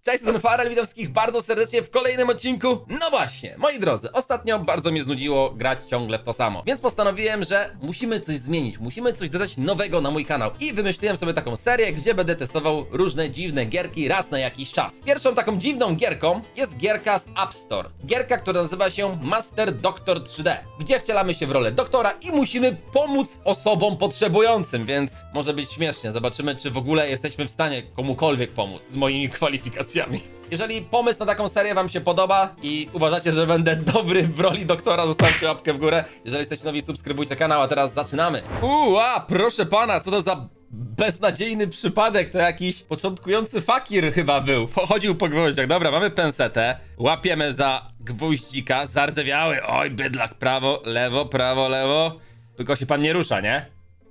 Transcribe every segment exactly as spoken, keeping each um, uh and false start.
Cześć, to Farel, witam wszystkich bardzo serdecznie w kolejnym odcinku. No właśnie, moi drodzy, ostatnio bardzo mnie znudziło grać ciągle w to samo, więc postanowiłem, że musimy coś zmienić, musimy coś dodać nowego na mój kanał i wymyśliłem sobie taką serię, gdzie będę testował różne dziwne gierki raz na jakiś czas. Pierwszą taką dziwną gierką jest gierka z App Store. Gierka, która nazywa się Master Doctor trzy D, gdzie wcielamy się w rolę doktora i musimy pomóc osobom potrzebującym, więc może być śmiesznie. Zobaczymy, czy w ogóle jesteśmy w stanie komukolwiek pomóc z moimi kwalifikacjami. Jeżeli pomysł na taką serię wam się podoba i uważacie, że będę dobry w roli doktora, zostawcie łapkę w górę. Jeżeli jesteście nowi, subskrybujcie kanał, a teraz zaczynamy. Uła, proszę pana, co to za beznadziejny przypadek, to jakiś początkujący fakir chyba był. Chodził po gwoździach. Dobra, mamy pensetę, łapiemy za gwoździka, zardzewiały, oj, bydlak, prawo, lewo, prawo, lewo. Tylko się pan nie rusza, nie?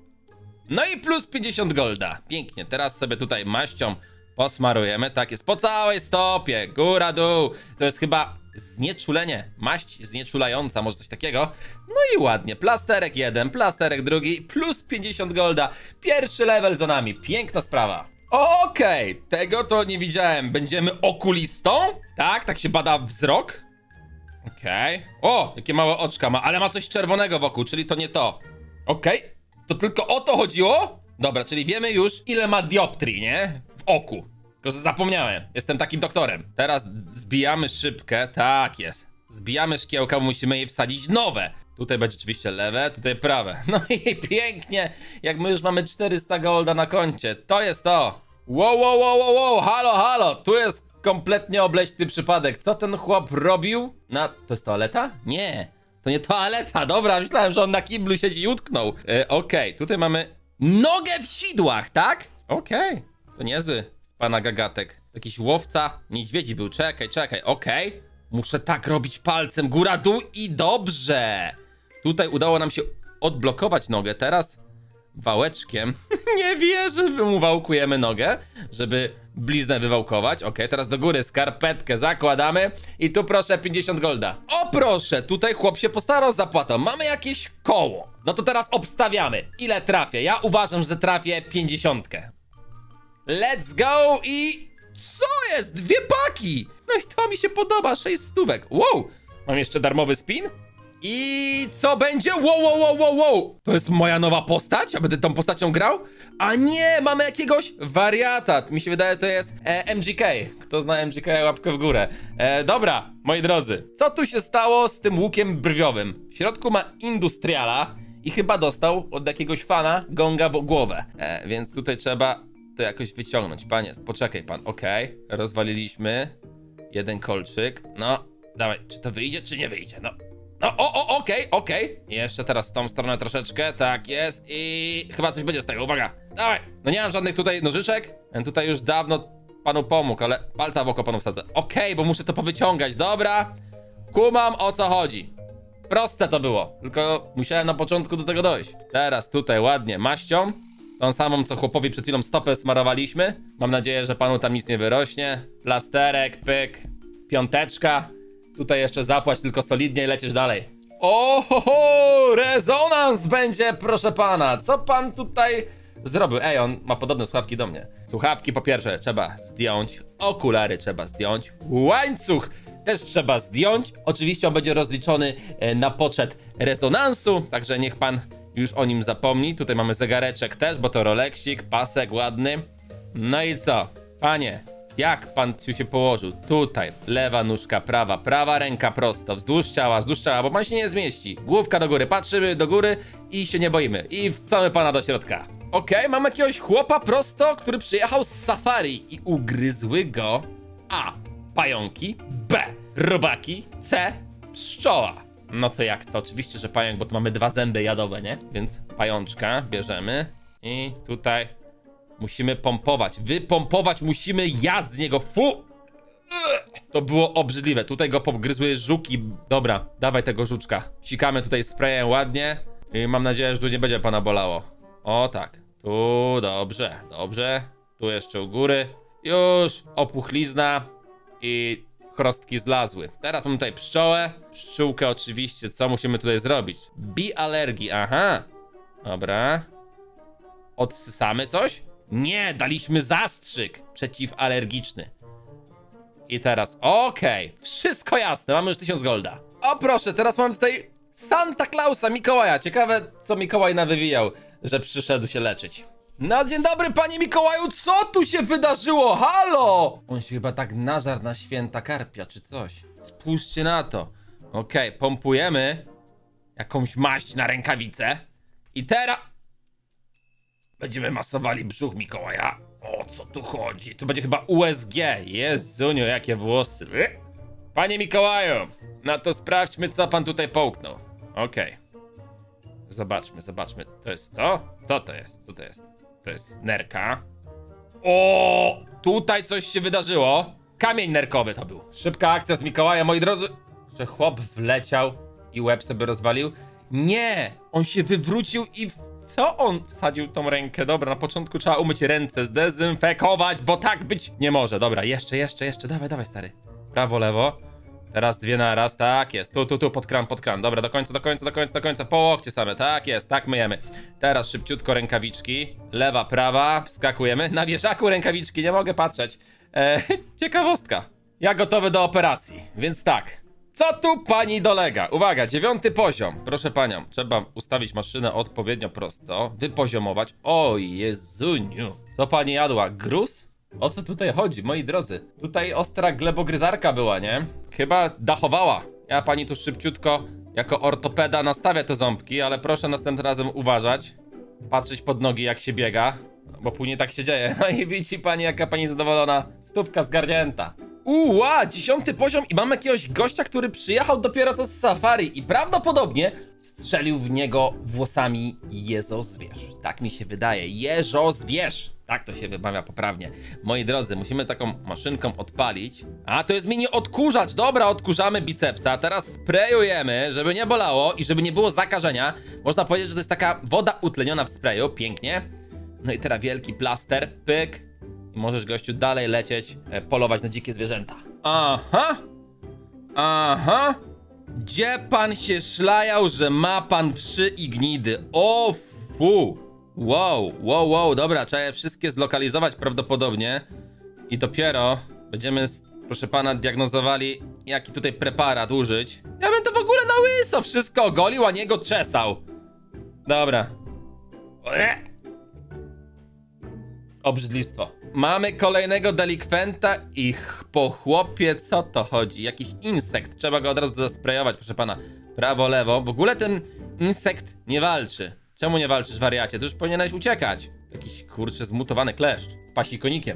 No i plus pięćdziesiąt golda. Pięknie, teraz sobie tutaj maścią posmarujemy, tak jest, po całej stopie, góra, dół. To jest chyba znieczulenie, maść znieczulająca, może coś takiego. No i ładnie, plasterek jeden, plasterek drugi, plus pięćdziesiąt golda. Pierwszy level za nami, piękna sprawa. Okej, okay, tego to nie widziałem. Będziemy okulistą? Tak, tak się bada wzrok. Okej, okay. O, jakie małe oczka ma, ale ma coś czerwonego wokół, czyli to nie to. Okej, okay. To tylko o to chodziło? Dobra, czyli wiemy już, ile ma dioptrii, nie? W oku. Tylko, że zapomniałem. Jestem takim doktorem. Teraz zbijamy szybkę. Tak jest. Zbijamy szkiełka, musimy jej wsadzić nowe. Tutaj będzie oczywiście lewe, tutaj prawe. No i pięknie. Jak my już mamy czterysta golda na koncie. To jest to. Wow, wow, wow, wow, wow. Halo, halo. Tu jest kompletnie obleśny przypadek. Co ten chłop robił? Na... To jest toaleta? Nie. To nie toaleta. Dobra, myślałem, że on na kiblu siedzi i utknął. E, Okej, okay. Tutaj mamy nogę w sidłach, tak? Okej. Okay. To niezły z pana gagatek. Jakiś łowca niedźwiedzi był. Czekaj, czekaj. Okej. Okay. Muszę tak robić palcem góra, dół i dobrze. Tutaj udało nam się odblokować nogę. Teraz wałeczkiem. Nie wierzę, że mu wałkujemy nogę, żeby bliznę wywałkować. Okej, okay, teraz do góry skarpetkę zakładamy. I tu proszę pięćdziesiąt golda. O proszę, tutaj chłop się postarał z zapłatą. Mamy jakieś koło. No to teraz obstawiamy. Ile trafię? Ja uważam, że trafię pięćdziesiątkę. Let's go i... Co jest? Dwie paki! No i to mi się podoba, sześć stówek. Wow! Mam jeszcze darmowy spin. I co będzie? Wow, wow, wow, wow, wow! To jest moja nowa postać? Ja będę tą postacią grał? A nie, mamy jakiegoś wariata. Mi się wydaje, że to jest e, M G K. Kto zna M G K, łapkę w górę. E, dobra, moi drodzy. Co tu się stało z tym łukiem brwiowym? W środku ma industriala i chyba dostał od jakiegoś fana gonga w głowę. E, więc tutaj trzeba to jakoś wyciągnąć. Panie, poczekaj pan. Okej, okay. Rozwaliliśmy jeden kolczyk. No, dawaj, czy to wyjdzie, czy nie wyjdzie? No. No, o, o, okej, okay, okej. Okay. Jeszcze teraz w tą stronę troszeczkę, tak jest i chyba coś będzie z tego, uwaga. Dawaj, no nie mam żadnych tutaj nożyczek. Ja tutaj już dawno panu pomógł, ale palca w oko panu wsadzę. Okej, okay, bo muszę to powyciągać, dobra. Kumam, o co chodzi. Proste to było, tylko musiałem na początku do tego dojść. Teraz tutaj ładnie maścią, tą samą, co chłopowi przed chwilą stopę smarowaliśmy. Mam nadzieję, że panu tam nic nie wyrośnie. Plasterek, pyk, piąteczka. Tutaj jeszcze zapłać tylko solidnie i lecisz dalej. Ohoho, rezonans będzie, proszę pana. Co pan tutaj zrobił? Ej, on ma podobne słuchawki do mnie. Słuchawki po pierwsze trzeba zdjąć, okulary trzeba zdjąć, łańcuch też trzeba zdjąć. Oczywiście on będzie rozliczony na poczet rezonansu, także niech pan już o nim zapomni. Tutaj mamy zegareczek też, bo to Rolexik, pasek ładny. No i co? Panie, jak pan tu się położył? Tutaj, lewa nóżka, prawa, prawa ręka prosto, wzdłuż ciała, wzdłuż ciała, bo pan się nie zmieści. Główka do góry, patrzymy do góry i się nie boimy. I wcamy pana do środka. Okej, okay, mam jakiegoś chłopa prosto, który przyjechał z safari i ugryzły go A. Pająki, B. Robaki, C. Pszczoła. No to jak co? Oczywiście, że pająk, bo tu mamy dwa zęby jadowe, nie? Więc pajączka bierzemy i tutaj musimy pompować. Wypompować musimy jad z niego. Fu! To było obrzydliwe. Tutaj go pogryzły żuki. Dobra, dawaj tego żuczka. Sikamy tutaj sprayem ładnie i mam nadzieję, że tu nie będzie pana bolało. O tak. Tu dobrze, dobrze. Tu jeszcze u góry. Już opuchlizna i chrostki zlazły. Teraz mamy tutaj pszczołę. Pszczółkę oczywiście. Co musimy tutaj zrobić? Bi alergii, aha. Dobra. Odsysamy coś? Nie, daliśmy zastrzyk przeciwalergiczny. I teraz, okej, okay. Wszystko jasne, mamy już tysiąc golda. O proszę, teraz mam tutaj Santa Clausa, Mikołaja. Ciekawe, co Mikołaj nawywijał, że przyszedł się leczyć. No dzień dobry, panie Mikołaju, co tu się wydarzyło? Halo! On się chyba tak nażarł na święta karpia, czy coś. Spójrzcie na to. Okej, okay, pompujemy jakąś maść na rękawicę. I teraz będziemy masowali brzuch Mikołaja. O co tu chodzi? Tu będzie chyba U S G. Jezuniu, jakie włosy. Panie Mikołaju, no to sprawdźmy, co pan tutaj połknął. Okej. Okay. Zobaczmy, zobaczmy. To jest to? Co to jest? Co to jest? To jest nerka. O, tutaj coś się wydarzyło. Kamień nerkowy to był. Szybka akcja z Mikołajem, moi drodzy. Że chłop wleciał i łeb sobie rozwalił. Nie! On się wywrócił i... W... Co on wsadził tą rękę? Dobra, na początku trzeba umyć ręce, zdezynfekować, bo tak być nie może. Dobra, jeszcze, jeszcze, jeszcze. Dawaj, dawaj, stary. Prawo, lewo. Teraz dwie na raz, tak jest. Tu, tu, tu, pod kran, pod kran. Dobra, do końca, do końca, do końca, do końca. Po łokcie same, tak jest, tak myjemy. Teraz szybciutko rękawiczki. Lewa, prawa, wskakujemy. Na wieszaku rękawiczki, nie mogę patrzeć. Eee, ciekawostka. Ja gotowy do operacji, więc tak. Co tu pani dolega? Uwaga, dziewiąty poziom. Proszę panią, trzeba ustawić maszynę odpowiednio prosto. Wypoziomować. O Jezuniu. Co pani jadła? Gruz? O co tutaj chodzi, moi drodzy? Tutaj ostra glebogryzarka była, nie? Chyba dachowała. Ja pani tu szybciutko, jako ortopeda, nastawię te ząbki, ale proszę następnym razem uważać. Patrzeć pod nogi, jak się biega, bo później tak się dzieje. No i widzi pani, jaka pani zadowolona. Stówka zgarnięta. Uła, dziesiąty poziom i mam jakiegoś gościa, który przyjechał dopiero co z safari i prawdopodobnie strzelił w niego włosami jezozwierz. Tak mi się wydaje, jeżozwierz. Tak to się wymawia poprawnie. Moi drodzy, musimy taką maszynką odpalić. A, to jest mini odkurzacz. Dobra, odkurzamy bicepsa. Teraz sprayujemy, żeby nie bolało i żeby nie było zakażenia. Można powiedzieć, że to jest taka woda utleniona w sprayu. Pięknie. No i teraz wielki plaster. Pyk. I możesz, gościu, dalej lecieć, e, polować na dzikie zwierzęta. Aha. Aha. Gdzie pan się szlajał, że ma pan wszy i gnidy? O fu. Wow, wow, wow, dobra, trzeba je wszystkie zlokalizować prawdopodobnie. I dopiero będziemy, proszę pana, diagnozowali, jaki tutaj preparat użyć. Ja bym to w ogóle na łyso wszystko ogolił, a nie go czesał. Dobra. Obrzydlistwo. Mamy kolejnego delikwenta i po chłopie, co to chodzi? Jakiś insekt, trzeba go od razu zasprejować, proszę pana. Prawo, lewo, w ogóle ten insekt nie walczy. Czemu nie walczysz, wariacie? To już powinieneś uciekać. Jakiś, kurczę, zmutowany kleszcz z pasikonikiem.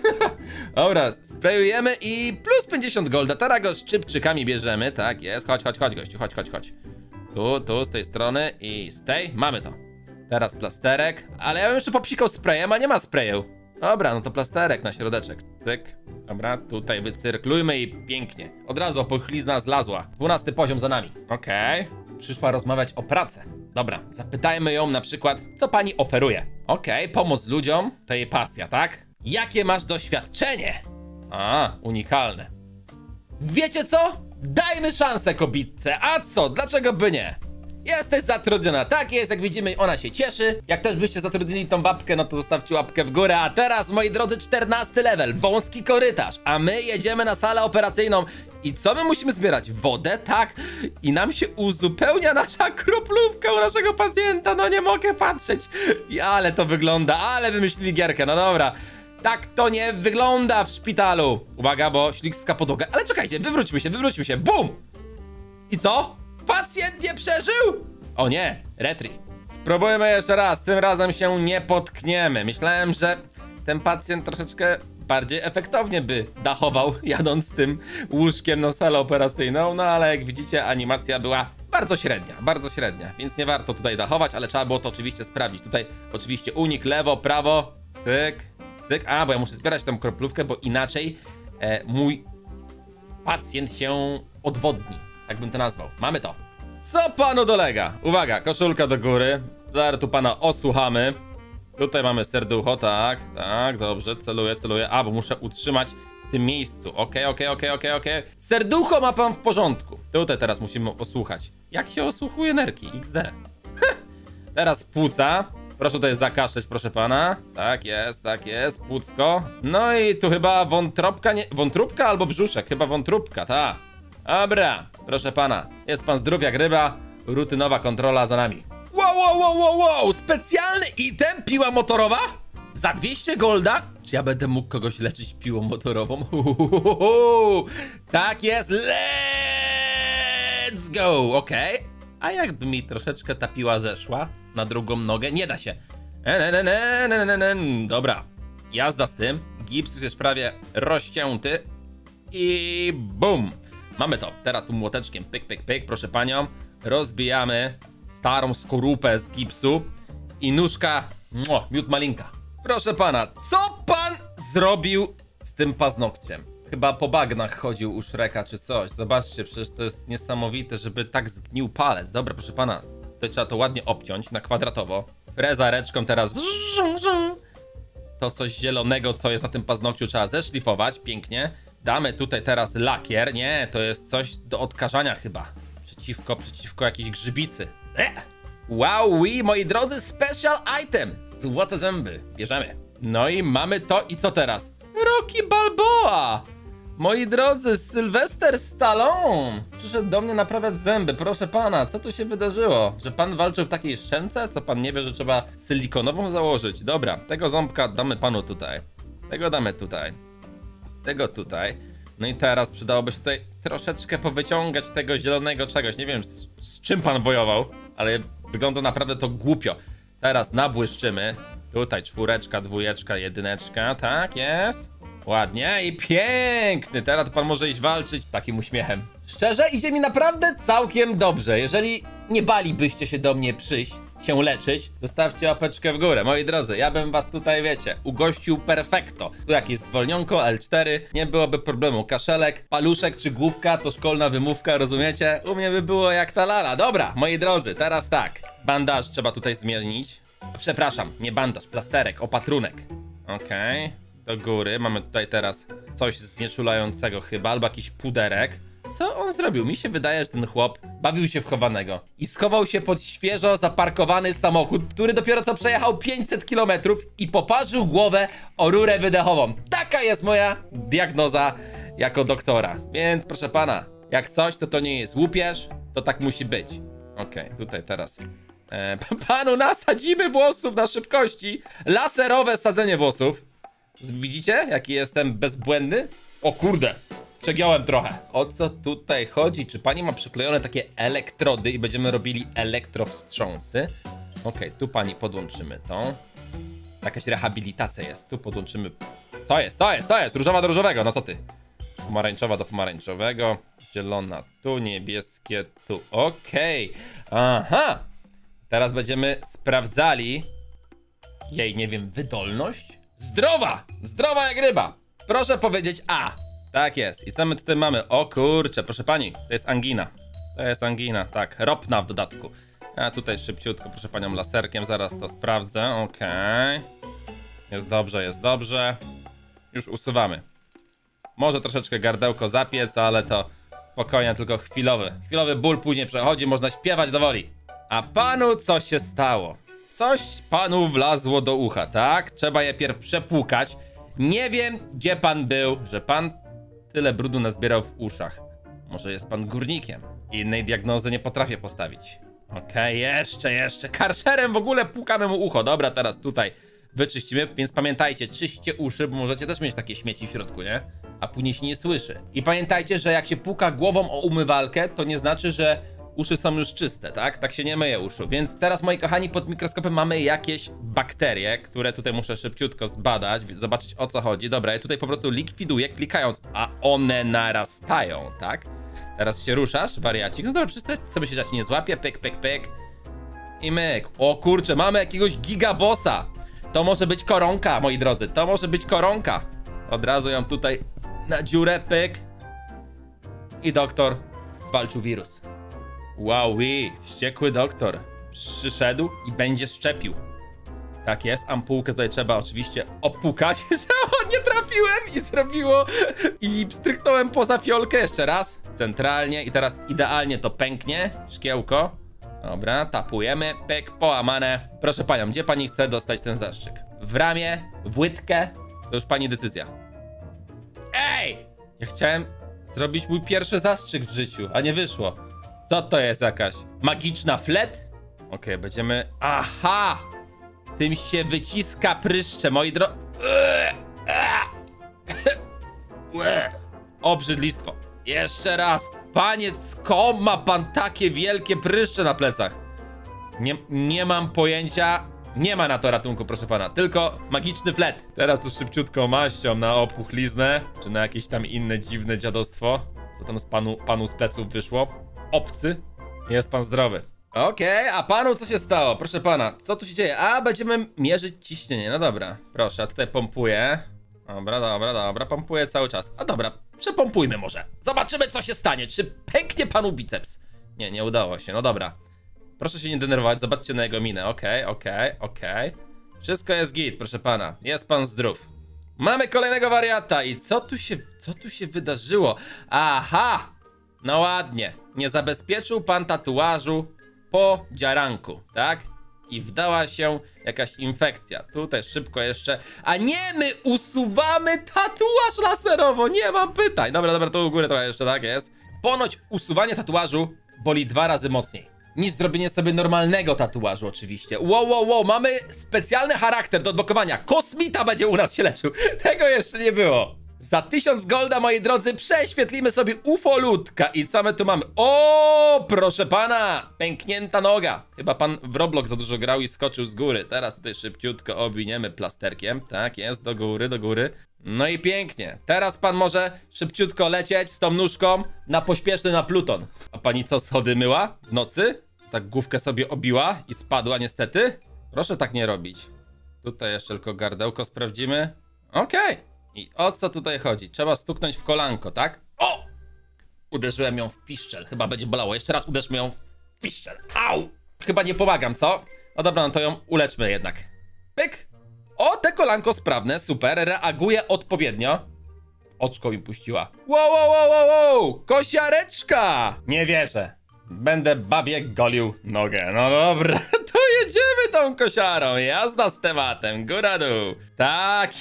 Dobra, sprayujemy i plus pięćdziesiąt golda. Teraz go szczypczykami bierzemy. Tak jest, chodź, chodź, chodź, gościu, chodź, chodź, chodź. Tu, tu, z tej strony i z tej. Mamy to. Teraz plasterek. Ale ja bym jeszcze popsikał sprayem, a nie ma sprayu. Dobra, no to plasterek na środeczek. Cyk. Dobra, tutaj wycyrklujmy i pięknie. Od razu opochlizna zlazła. dwunasty poziom za nami. Okej. Okay. Przyszła rozmawiać o pracę. Dobra, zapytajmy ją na przykład, co pani oferuje. Okej, okay, pomoc ludziom to jej pasja, tak? Jakie masz doświadczenie? A, unikalne. Wiecie co? Dajmy szansę kobitce. A co? Dlaczego by nie? Jesteś zatrudniona, tak jest, jak widzimy, ona się cieszy. Jak też byście zatrudnili tą babkę, no to zostawcie łapkę w górę. A teraz, moi drodzy, czternasty level, wąski korytarz. A my jedziemy na salę operacyjną. I co my musimy zbierać? Wodę? Tak. I nam się uzupełnia nasza kroplówka u naszego pacjenta. No nie mogę patrzeć. I ale to wygląda, ale wymyślili gierkę, no dobra. Tak to nie wygląda w szpitalu. Uwaga, bo śliska podłoga. Ale czekajcie, wywróćmy się, wywróćmy się. Bum! I co? Pacjent nie przeżył? O nie, retri. Spróbujmy jeszcze raz, tym razem się nie potkniemy. Myślałem, że ten pacjent troszeczkę bardziej efektownie by dachował, jadąc tym łóżkiem na salę operacyjną. No ale jak widzicie, animacja była bardzo średnia, bardzo średnia. Więc nie warto tutaj dachować, ale trzeba było to oczywiście sprawdzić. Tutaj oczywiście unik, lewo, prawo, cyk, cyk. A, bo ja muszę zbierać tą kroplówkę, bo inaczej e, mój pacjent się odwodni. Tak bym to nazwał. Mamy to. Co panu dolega? Uwaga, koszulka do góry. Zaraz tu pana osłuchamy. Tutaj mamy serducho, tak, tak, dobrze, celuję, celuję. A, bo muszę utrzymać w tym miejscu. Okej, okej, okej, okej, okej. Serducho ma pan w porządku. Tutaj teraz musimy osłuchać. Jak się osłuchuje nerki? iks de. Teraz płuca. Proszę tutaj zakaszleć, proszę pana. Tak jest, tak jest, płucko. No i tu chyba wątróbka, nie... Wątróbka albo brzuszek, chyba wątróbka, tak. Dobra, proszę pana. Jest pan zdrów jak ryba, rutynowa kontrola za nami. Wow, wow, wow, wow, wow, specjalny item, piła motorowa? Za dwieście golda? Czy ja będę mógł kogoś leczyć piłą motorową? Uhuhuhu. Tak jest, let's go, okej. Okay. A jakby mi troszeczkę ta piła zeszła na drugą nogę? Nie da się. Ne, ne, ne, ne, ne, ne. Dobra, jazda z tym. Gips już jest prawie rozcięty. I bum. Mamy to. Teraz tu młoteczkiem, pyk, pyk, pyk, proszę panią. Rozbijamy starą skorupę z gipsu. I nóżka, mua, miód malinka. Proszę pana, co pan zrobił z tym paznokciem? Chyba po bagnach chodził u Shreka czy coś. Zobaczcie, przecież to jest niesamowite, żeby tak zgnił palec. Dobra, proszę pana, to trzeba to ładnie obciąć na kwadratowo. Frezareczką teraz. To coś zielonego, co jest na tym paznokciu, trzeba zeszlifować. Pięknie. Damy tutaj teraz lakier. Nie, to jest coś do odkażania chyba. Przeciwko, przeciwko jakiejś grzybicy. Wow, moi drodzy, special item. Złote zęby. Bierzemy. No i mamy to i co teraz? Rocky Balboa. Moi drodzy, Sylwester Stallone przyszedł do mnie naprawiać zęby. Proszę pana, co tu się wydarzyło? Że pan walczył w takiej szczęce? Co pan nie wie, że trzeba silikonową założyć? Dobra, tego ząbka damy panu tutaj. Tego damy tutaj. Tego tutaj. No i teraz przydałoby się tutaj troszeczkę powyciągać tego zielonego czegoś. Nie wiem, z, z czym pan wojował, ale wygląda naprawdę to głupio. Teraz nabłyszczymy. Tutaj czwóreczka, dwójeczka, jedyneczka. Tak, jest. Ładnie i piękny. Teraz pan może iść walczyć z takim uśmiechem. Szczerze, idzie mi naprawdę całkiem dobrze. Jeżeli nie balibyście się do mnie przyjść, się leczyć, zostawcie łapeczkę w górę. Moi drodzy, ja bym was tutaj, wiecie, ugościł perfekto. Tu jakieś zwolnionko, L cztery, nie byłoby problemu. Kaszelek, paluszek czy główka to szkolna wymówka, rozumiecie? U mnie by było jak ta lala. Dobra, moi drodzy, teraz tak. Bandaż trzeba tutaj zmienić. Przepraszam, nie bandaż, plasterek, opatrunek. Okej, okay. Do góry. Mamy tutaj teraz coś znieczulającego chyba, albo jakiś puderek. Co on zrobił? Mi się wydaje, że ten chłop bawił się w chowanego i schował się pod świeżo zaparkowany samochód, który dopiero co przejechał pięćset kilometrów i poparzył głowę o rurę wydechową. Taka jest moja diagnoza jako doktora. Więc proszę pana, jak coś, to to nie jest łupież, to tak musi być. Okej, okay, tutaj teraz e, panu nasadzimy włosów na szybkości. Laserowe sadzenie włosów. Widzicie, jaki jestem bezbłędny? O kurde, przegiąłem trochę. O co tutaj chodzi? Czy pani ma przyklejone takie elektrody i będziemy robili elektrowstrząsy? Okej, okay, tu pani podłączymy to. Jakaś rehabilitacja jest. Tu podłączymy... Co jest? Co jest? To jest! Różowa do różowego, no co ty? Pomarańczowa do pomarańczowego. Zielona tu, niebieskie tu. Okej. Okay. Aha! Teraz będziemy sprawdzali jej, nie wiem, wydolność? Zdrowa! Zdrowa jak ryba! Proszę powiedzieć A. Tak jest. I co my tutaj mamy? O kurczę, proszę pani, to jest angina. To jest angina, tak, ropna w dodatku. Ja tutaj szybciutko, proszę panią, laserkiem, zaraz to sprawdzę. Okej. Okay. Jest dobrze, jest dobrze. Już usuwamy. Może troszeczkę gardełko zapiec, ale to spokojnie, tylko chwilowy. Chwilowy ból później przechodzi, można śpiewać do woli. A panu co się stało? Coś panu wlazło do ucha, tak? Trzeba je pierw przepłukać. Nie wiem, gdzie pan był, że pan tyle brudu nazbierał w uszach. Może jest pan górnikiem. Innej diagnozy nie potrafię postawić. Okej, okay, jeszcze, jeszcze. Karszerem w ogóle płukamy mu ucho. Dobra, teraz tutaj wyczyścimy, więc pamiętajcie, czyście uszy, bo możecie też mieć takie śmieci w środku, nie? A później się nie słyszy. I pamiętajcie, że jak się puka głową o umywalkę, to nie znaczy, że uszy są już czyste, tak? Tak się nie myje uszu. Więc teraz, moi kochani, pod mikroskopem mamy jakieś bakterie, które tutaj muszę szybciutko zbadać, zobaczyć, o co chodzi. Dobra, ja tutaj po prostu likwiduję, klikając, a one narastają, tak? Teraz się ruszasz, wariacik. No dobra, przecież co myślisz, że ci nie złapie? Pyk, pyk, pyk. I myk. O kurczę, mamy jakiegoś gigabossa. To może być koronka, moi drodzy. To może być koronka. Od razu ją tutaj na dziurę, pyk. I doktor zwalczył wirus. Wow, wściekły doktor przyszedł i będzie szczepił. Tak jest, ampułkę tutaj trzeba oczywiście opukać, że o, nie trafiłem i zrobiło i pstryknąłem poza fiolkę jeszcze raz, centralnie i teraz idealnie to pęknie, szkiełko. Dobra, tapujemy, pyk, połamane. Proszę panią, gdzie pani chce dostać ten zastrzyk? W ramię, w łydkę? To już pani decyzja. Ej! Ja chciałem zrobić mój pierwszy zastrzyk w życiu, a nie wyszło. Co to jest jakaś magiczna flet? Okej, okay, będziemy... Aha! Tym się wyciska pryszcze, moi dro... Obrzydlistwo. Jeszcze raz. Panie, skąd ma pan takie wielkie pryszcze na plecach? Nie, nie mam pojęcia. Nie ma na to ratunku, proszę pana. Tylko magiczny flet. Teraz tu szybciutko maścią na opuchliznę. Czy na jakieś tam inne dziwne dziadostwo. Co tam z panu, panu z pleców wyszło? Obcy. Jest pan zdrowy. Okej, okay, a panu co się stało? Proszę pana, co tu się dzieje? A, będziemy mierzyć ciśnienie. No dobra, proszę, a tutaj pompuję. Dobra, dobra, dobra, pompuję cały czas. A dobra, przepompujmy może. Zobaczymy, co się stanie. Czy pęknie panu biceps? Nie, nie udało się, no dobra. Proszę się nie denerwować, zobaczcie na jego minę. Okej, okay, okej, okay, okej. Okay. Wszystko jest git, proszę pana. Jest pan zdrów. Mamy kolejnego wariata i co tu się, co tu się wydarzyło? Aha! No ładnie. Nie zabezpieczył pan tatuażu po dziaranku, tak? I wdała się jakaś infekcja. Tutaj szybko jeszcze. A nie, my usuwamy tatuaż laserowo. Nie mam pytań. Dobra, dobra, to u góry trochę jeszcze tak jest. Ponoć usuwanie tatuażu boli dwa razy mocniej niż zrobienie sobie normalnego tatuażu oczywiście. Wow, wow, wow, mamy specjalny charakter do odblokowania. Kosmita będzie u nas się leczył. Tego jeszcze nie było. Za tysiąc golda, moi drodzy, prześwietlimy sobie ufolutka. I co my tu mamy? O, proszę pana! Pęknięta noga. Chyba pan w Roblox za dużo grał i skoczył z góry. Teraz tutaj szybciutko owiniemy plasterkiem. Tak jest, do góry, do góry. No i pięknie. Teraz pan może szybciutko lecieć z tą nóżką na pośpieszny na Pluton. A pani co, schody myła w nocy? Tak główkę sobie obiła i spadła niestety? Proszę tak nie robić. Tutaj jeszcze tylko gardełko sprawdzimy. Okej. Okay. I o co tutaj chodzi? Trzeba stuknąć w kolanko, tak? O! Uderzyłem ją w piszczel. Chyba będzie bolało. Jeszcze raz uderzmy ją w piszczel. Au! Chyba nie pomagam, co? No dobra, no to ją uleczmy jednak. Pyk! O, te kolanko sprawne, super. Reaguje odpowiednio. Oczko mi puściła. Wow, wow, wow, wow, wow! Kosiareczka! Nie wierzę. Będę babie golił nogę. No dobra, to jedziemy tą kosiarą. Jazda z tematem, góra dół. Tak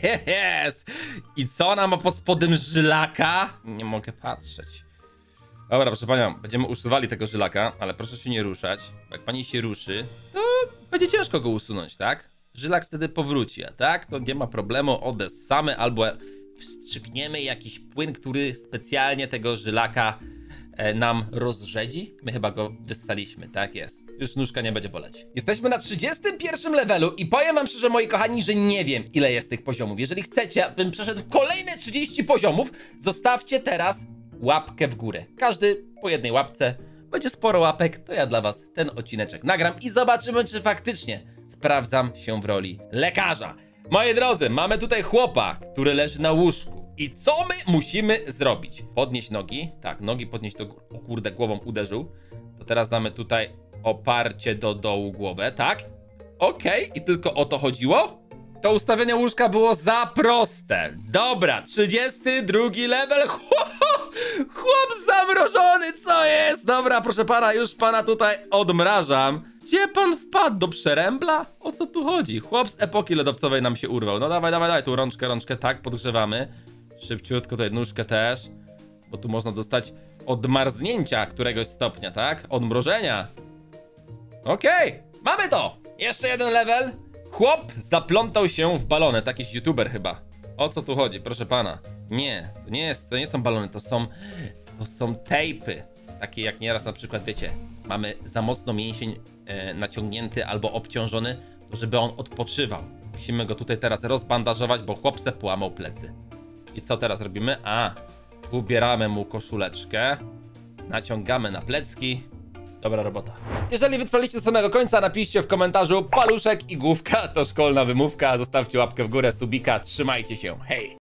jest. I co ona ma pod spodem żylaka? Nie mogę patrzeć. Dobra, proszę panią, będziemy usuwali tego żylaka, ale proszę się nie ruszać. Jak pani się ruszy, to będzie ciężko go usunąć, tak? Żylak wtedy powróci, a tak? To nie ma problemu, odessamy albo wstrzykniemy jakiś płyn, który specjalnie tego żylaka nam rozrzedzi. My chyba go wyssaliśmy, tak jest. Już nóżka nie będzie boleć. Jesteśmy na trzydziestym pierwszym levelu i powiem wam szczerze, moi kochani, że nie wiem, ile jest tych poziomów. Jeżeli chcecie, abym przeszedł kolejne trzydzieści poziomów, zostawcie teraz łapkę w górę. Każdy po jednej łapce. Będzie sporo łapek, to ja dla was ten odcineczek nagram i zobaczymy, czy faktycznie sprawdzam się w roli lekarza. Moi drodzy, mamy tutaj chłopa, który leży na łóżku. I co my musimy zrobić? Podnieść nogi. Tak, nogi podnieść do góry. O kurde, głową uderzył. To teraz damy tutaj oparcie do dołu głowę, tak? Okej, okay. I tylko o to chodziło? To ustawienie łóżka było za proste. Dobra, trzydziesty drugi level. Chłop zamrożony, co jest? Dobra, proszę pana, już pana tutaj odmrażam. Gdzie pan wpadł? Do przerębla? O co tu chodzi? Chłop z epoki lodowcowej nam się urwał. No dawaj, dawaj, dawaj, tu rączkę, rączkę, tak, podgrzewamy. Szybciutko tutaj nóżkę też, bo tu można dostać odmarznięcia któregoś stopnia, tak? Odmrożenia. Okej, okay. Mamy to! Jeszcze jeden level. Chłop zaplątał się w balony, takiś youtuber chyba. O co tu chodzi, proszę pana? Nie, to nie jest, to nie są balony, to są, to są tejpy. Takie jak nieraz na przykład, wiecie, mamy za mocno mięsień e, naciągnięty albo obciążony, to żeby on odpoczywał. Musimy go tutaj teraz rozbandażować, bo chłop se połamał plecy. I co teraz robimy? A, ubieramy mu koszuleczkę, naciągamy na plecki. Dobra robota. Jeżeli wytrwaliście do samego końca, napiszcie w komentarzu paluszek i główka to szkolna wymówka. Zostawcie łapkę w górę, subika, trzymajcie się, hej!